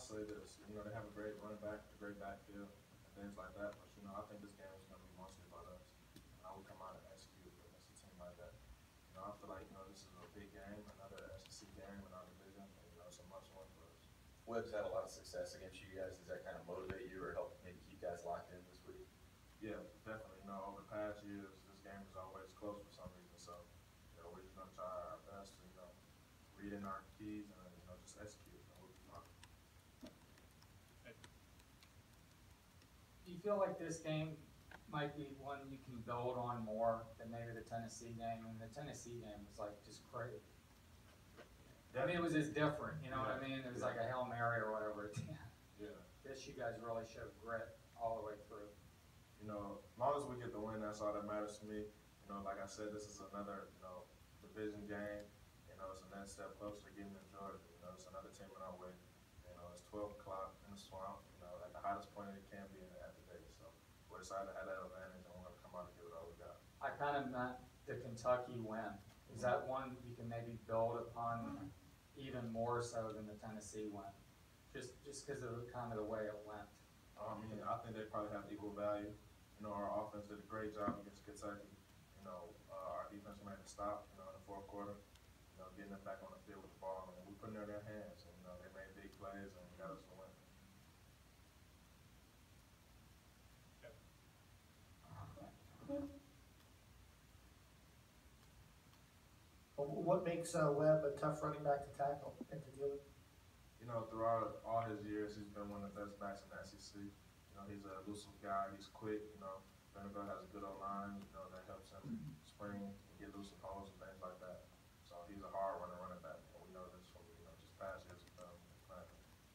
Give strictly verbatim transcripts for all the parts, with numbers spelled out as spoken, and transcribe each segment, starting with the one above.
say this. You know, they have a great running back, a great backfield, and things like that. But you know, I think this game is going to be mostly about us. And I will come out and execute against a team like that. You know, I feel like you know this is a big game, another S E C game in our division, and you know it's a must win for us. Webb's had a lot of success against you guys. Does that kind of motivate you or help maybe keep guys locked in this week? Yeah, definitely. You know, over the past years, this game is always close for some reason. So, you know, we're just going to try our best to you know read in our keys and you know just execute, and we'll be fine. Do you feel like this game might be one you can build on more than maybe the Tennessee game? And the Tennessee game was like just crazy. I mean, it was just different, you know what I mean? It was like a Hail Mary or whatever at the end. Yeah. This, you guys really showed grit all the way through. You know, as long as we get the win, that's all that matters to me. You know, like I said, this is another, you know, division game. You know, it's a next step closer to getting to Georgia. You know, it's another team in our way. You know, it's twelve o'clock in the swamp, you know, at the hottest point it can be in the at the day. So we're excited to have that advantage, and we're going to come out and give it all we got. I kind of meant the Kentucky win. Is that one you can maybe build upon even more so than the Tennessee win? Just just because of kind of the way it went. I mean, I think they probably have equal value. You know, our offense did a great job against Kentucky. You know, uh, our defense made a stop, you know, in the fourth quarter. You know, getting them back on the field with the ball, and we put it in their hands. And, you know, they made big plays and got us the win. What makes uh, Webb a tough running back to tackle and to deal with? You know, throughout all his years, he's been one of the best backs in the S E C. You know, he's a elusive guy. He's quick. You know, Vanderbilt has a good O-line. You know, that helps him spring and get loose in holes and things like that. So he's a hard runner running back. And we know this from you know just past years of um, playing.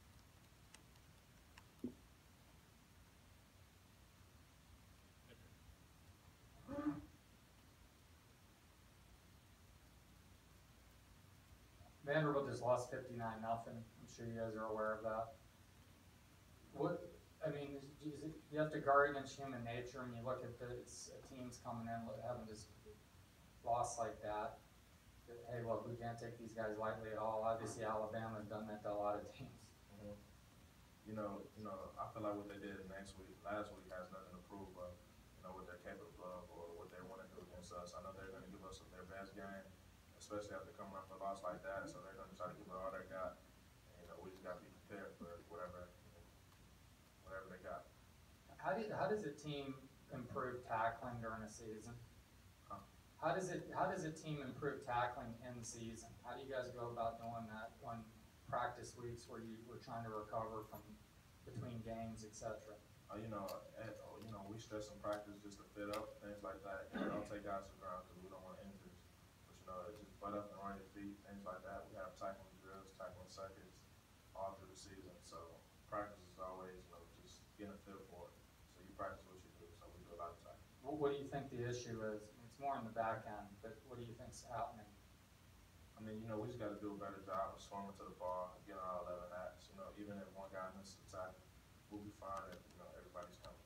Vanderbilt just lost fifty-nine nothing. I'm sure you guys are aware of that. What, I mean, is, is it, you have to guard against human nature, and you look at the it's, uh, teams coming in having just lost like that. That, hey, look, we can't take these guys lightly at all. Obviously, Alabama has done that to a lot of teams. Mm-hmm. You know, you know, I feel like what they did next week, last week, has nothing to prove of. You know, what they're capable of or what they want to do against us. I know they're going to give us their best game, especially after coming off a loss like that. So they're going to try to give it all they got. And, you know, we just got to be prepared for whatever, you know, whatever they got. How do how does a team improve tackling during a season? Huh? How does it how does a team improve tackling in season? How do you guys go about doing that on practice weeks where you were trying to recover from between games, et cetera? Uh, you know, at, uh, you know, we stress in practice just to fit up, things like that. You know, don't take guys to the ground because we don't want injuries. But you know, just butt up and run your feet, things like that. We have tackling drills, tackling seconds all through the season. So practice is always, you know, just getting a feel for it. So you practice what you do. So we do a lot of tackling. What, what do you think the issue is? It's more in the back end, but what do you think's happening? I mean, you know, we just got to do a better job of swarming to the ball, getting all eleven acts. You know, even if one guy misses a tackle, we'll be fine if you know everybody's coming.